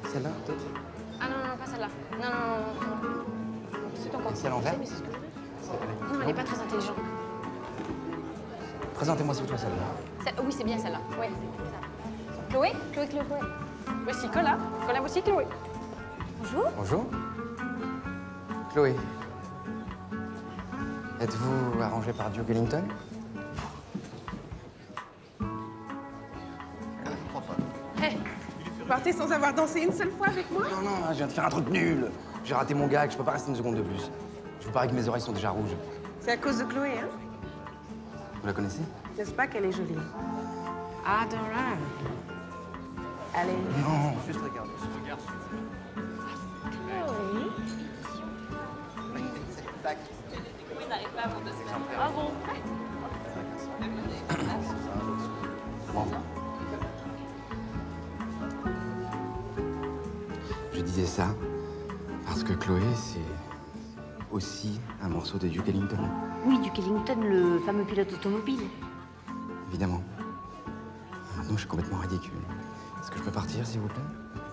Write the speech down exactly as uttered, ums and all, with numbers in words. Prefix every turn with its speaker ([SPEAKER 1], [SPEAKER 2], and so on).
[SPEAKER 1] Celle-là, peut-être?
[SPEAKER 2] Ah non, non, pas celle-là. Non, non, non, non. C'est ton compte.
[SPEAKER 1] C'est à l'envers?
[SPEAKER 2] Mais c'est ce que je veux. Non, elle est pas très intelligente.
[SPEAKER 1] Présentez-moi s'il vous plaît celle-là.
[SPEAKER 2] C'est- Oui, c'est bien celle-là. Oui, c'est ça. Chloé? Chloé, Chloé, Chloé. Voici Cola. Cola, voici Chloé. Bonjour.
[SPEAKER 1] Bonjour. Chloé. Êtes-vous arrangée par Duke Ellington?
[SPEAKER 2] Hé,
[SPEAKER 3] Vous partez sans avoir dansé une seule fois avec moi?
[SPEAKER 1] Non, non, je viens de faire un truc nul. J'ai raté mon gag, je peux pas rester une seconde de plus. Je vous parie que mes oreilles sont déjà rouges.
[SPEAKER 3] C'est à cause de Chloé, hein?
[SPEAKER 1] Vous la connaissez?
[SPEAKER 3] N'est-ce pas qu'elle est jolie? Adorable. Allez.
[SPEAKER 1] Non, juste regarde. Regarde.
[SPEAKER 3] Chloé.
[SPEAKER 2] oui, n'arrive pas à mon dossier. Ah bon?
[SPEAKER 1] Bon. Je disais ça parce que Chloé, c'est aussi un morceau de Duke Ellington.
[SPEAKER 4] Oui, Duke Ellington, le fameux pilote automobile.
[SPEAKER 1] Évidemment. Maintenant, je suis complètement ridicule. Est-ce que je peux partir, s'il vous plaît?